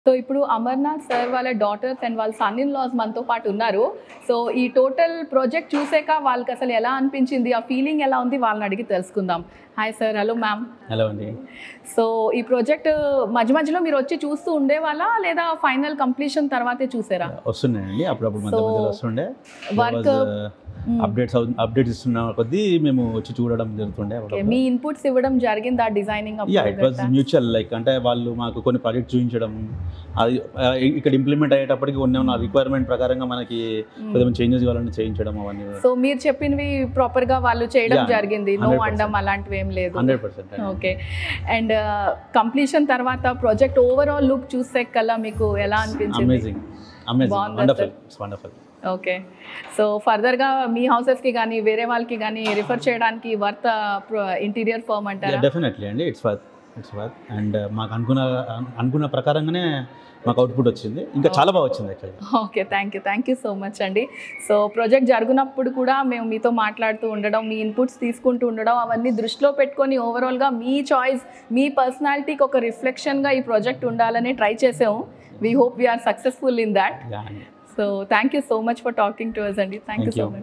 So ఇప్పుడు Amarnath sir వాళ్ళ daughters and వాళ్ళ సన్ ఇన్ లాస్ మనతో పాటు ఉన్నారు. సో ఈ టోటల్ ప్రాజెక్ట్ చూసాక వాళ్ళకి అసలు ఎలా అనిపించింది, ఆ ఫీలింగ్ ఎలా ఉంది వాళ్ళని అడిగి తెలుసుకుందాం. Hi sir. Hello ma'am. Hello అండి. సో ఈ ప్రాజెక్ట్ మధ్య మధ్యలో మీరు వచ్చి చూస్తూ ఉండేవాళ్ళా లేదా ఫైనల్ కంప్లీషన్ తర్వాతే చూసారా? వస్తున్నాయండి, అప్పుడప్పుడు మధ్య మధ్యలో వస్తుండే. వర్క్ అప్డేట్స్ ఇస్తున్న కొద్దీ మేము వచ్చి చూడడం జరుగుతుండే. మీ ఇన్పుట్స్ ఇవ్వడం జరిగింది ఆ designing? It was mutual. Like అంటే వాళ్ళు మాకు కొన్ని ప్రాజెక్ట్స్ చూపించడం, అది ఇక్కడ ఇంప్లిమెంట్ అయ్యేటప్పటికి ఉన్న రిక్వైర్మెంట్ ప్రకారంగా మనకి కొద్దిగా చేంజెస్ కావాలని చేయించడం అవన్నీ. సో మీరు చెప్పినవి ప్రాపర్ గా వాళ్ళు చేయడం జరిగింది, నో అండం అలాంటివి ఏం లేదు? 100%. ఓకే. అండ్ కంప్లీషన్ తర్వాత ప్రాజెక్ట్ ఓవరాల్ లుక్ చూసే కల్లా మీకు ఎలా అనిపించింది? Amazing, wonderful. ఓకే. సో ఫర్దర్గా మీ హౌసెస్కి కానీ వేరే వాళ్ళకి కానీ రిఫర్ చేయడానికి వర్త్ ఇంటీరియర్ ఫర్మ్ అంటారా? డెఫినెట్లీ అండి, ఇట్స్ వర్త్. అండ్ మాకు అనుకున్న ప్రకారంగానే మాకు అవుట్పుట్ వచ్చింది, ఇంకా చాలా బాగా వచ్చింది యాక్చువల్గా. Okay, thank you so much అండి. సో ప్రాజెక్ట్ జరుగునప్పుడు కూడా మేము మీతో మాట్లాడుతూ ఉండడం, మీ ఇన్పుట్స్ తీసుకుంటూ ఉండడం, అవన్నీ దృష్టిలో పెట్టుకొని ఓవరాల్గా మీ చాయిస్, మీ పర్సనాలిటీకి ఒక రిఫ్లెక్షన్గా ఈ ప్రాజెక్ట్ ఉండాలని ట్రై చేసాము. We hope we're successful in that. So thank you so much for talking to us, Andy. Thank you so much.